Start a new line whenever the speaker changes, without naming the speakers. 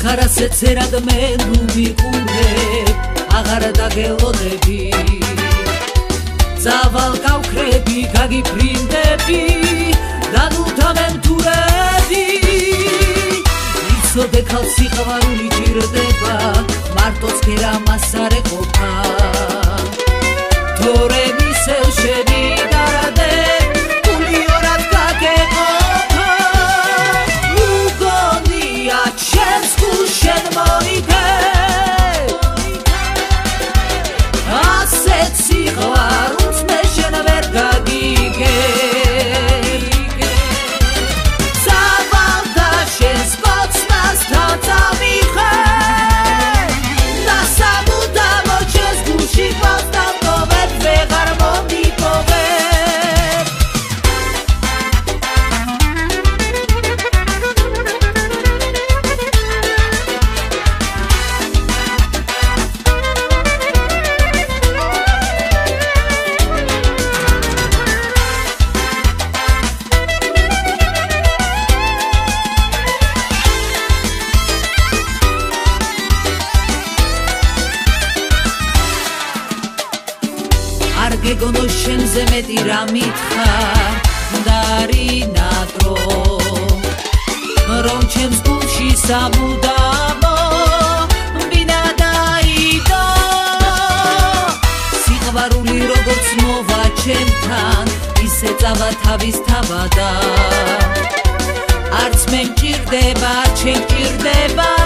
ცერად მე ნუ მიყურებ, აღარ დაგელოდები, წავალ გავქრები, გაგიფრინდები და ნუ დამემთურები. იცოდე ხალხს სიყვარული ჭირდება, მარტოც ქერამას არ ეყოფა. თორე მისელ შევიდარდე, გული ორად გაგეყოფა. მგონია ჩემს გულს შენ მოიგე, ასეთ სიყვარულს მე შენ ვერ გაგიგე. წავალ და შენს კოცნას დავწავიღე და სამუდამოდ შენს გულში ყავს დავტოვებ, ვეღარ მომიპოვებ. არ გეგონო შენზე მეტი რა მითხარ და რინატრო, რომ ჩემს გულში სამუდამო ბინა დაიდო. სიყვარული როგორც მოვა ჩემთან, ისე წავა თავის თავადა. არც მე მჭირდება, არც შენ მჭირდება,